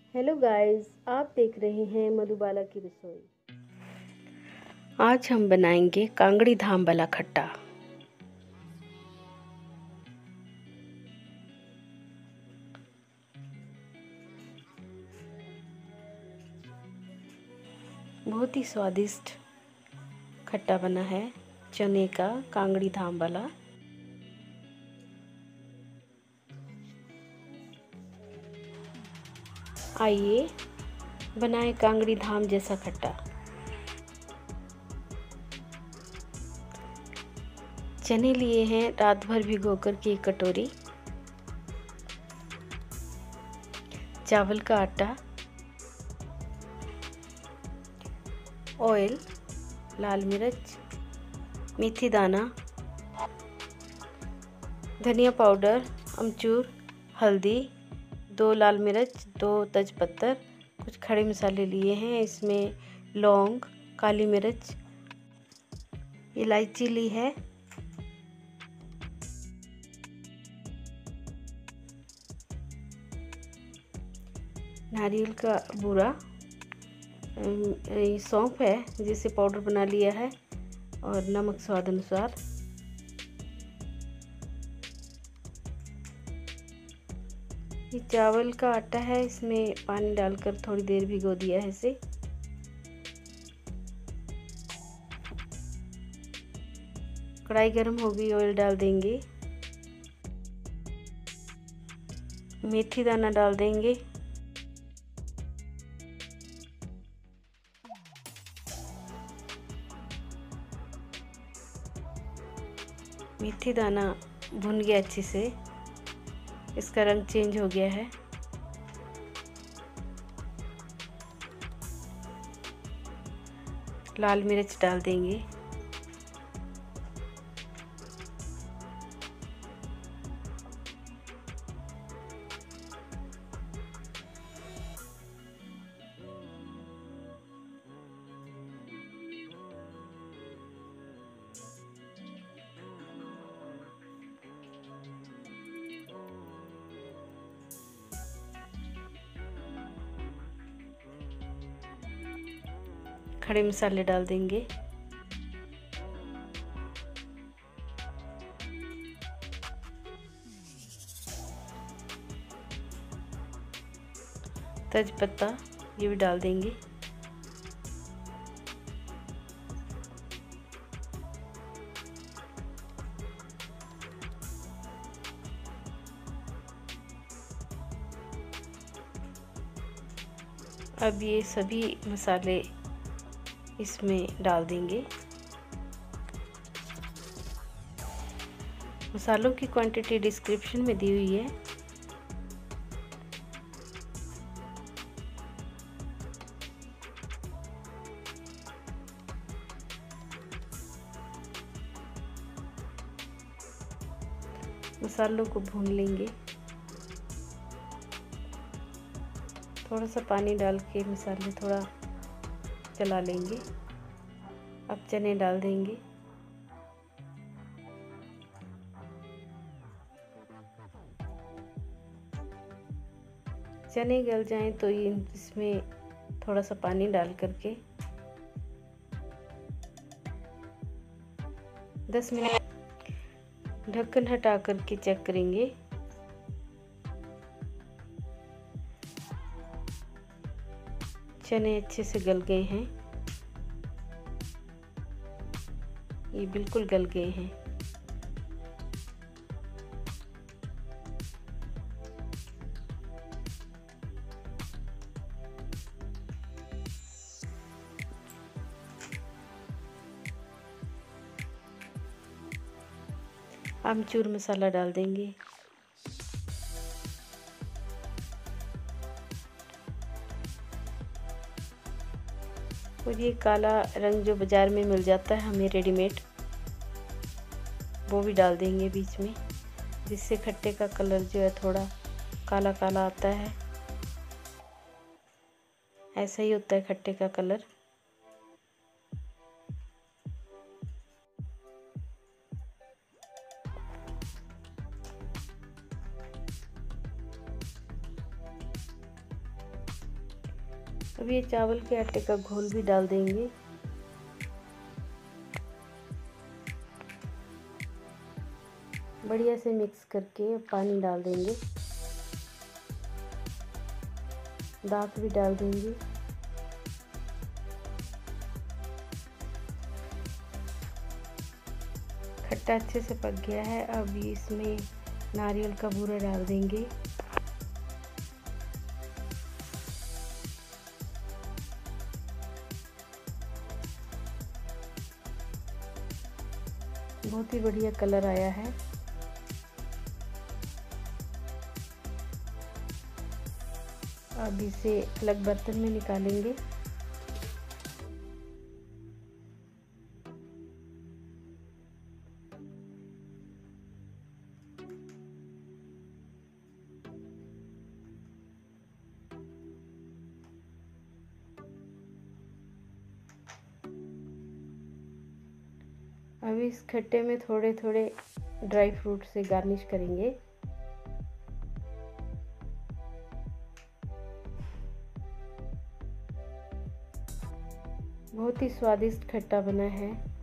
Hello guys, आप देख रहे हैं मधुबाला की रसोई। आज हम बनाएंगे कांगड़ी धाम वाला खट्टा। बहुत ही स्वादिष्ट खट्टा बना है चने का कांगड़ी धाम वाला। आइए बनाएं कांगड़ी धाम जैसा खट्टा। चने लिए हैं रात भर भिगोकर की 1 कटोरी, चावल का आटा, ऑयल, लाल मिर्च, मेथी दाना, धनिया पाउडर, अमचूर, हल्दी, 2 लाल मिर्च, 2 तेजपत्ता, कुछ खड़े मसाले लिए हैं। इसमें लौंग, काली मिर्च, इलायची ली है, नारियल का बूरा, सौंफ है जिसे पाउडर बना लिया है, और नमक स्वाद अनुसार। ये चावल का आटा है, इसमें पानी डालकर थोड़ी देर भिगो दिया है इसे। कढ़ाई गर्म हो गई, ऑयल डाल देंगे, मेथी दाना डाल देंगे, मेथी दाना भुन गया अच्छे से, इसका रंग चेंज हो गया है। लाल मिर्च डाल देंगे, खड़े मसाले डाल देंगे, तेजपत्ता ये भी डाल देंगे, अब ये सभी मसाले इसमें डाल देंगे। मसालों की क्वांटिटी डिस्क्रिप्शन में दी हुई है। मसालों को भून लेंगे, थोड़ा सा पानी डाल के मसाले थोड़ा चला लेंगे। अब चने डाल देंगे, चने गल जाएं तो इसमें थोड़ा सा पानी डाल करके 10 मिनट ढक्कन हटा करके चेक करेंगे। चने अच्छे से गल गए हैं, ये बिल्कुल गल गए हैं। आमचूर मसाला डाल देंगे, और ये काला रंग जो बाज़ार में मिल जाता है हमें रेडीमेड, वो भी डाल देंगे बीच में, जिससे खट्टे का कलर जो है थोड़ा काला काला आता है। ऐसा ही होता है खट्टे का कलर। अब ये चावल के आटे का घोल भी डाल देंगे। बढ़िया से मिक्स करके पानी डाल देंगे, दाक भी डाल देंगे। खट्टा अच्छे से पक गया है। अब इसमें नारियल का बूरा डाल देंगे। बहुत ही बढ़िया कलर आया है। अब इसे अलग बर्तन में निकालेंगे। अब इस खट्टे में थोड़े थोड़े ड्राई फ्रूट से गार्निश करेंगे। बहुत ही स्वादिष्ट खट्टा बना है।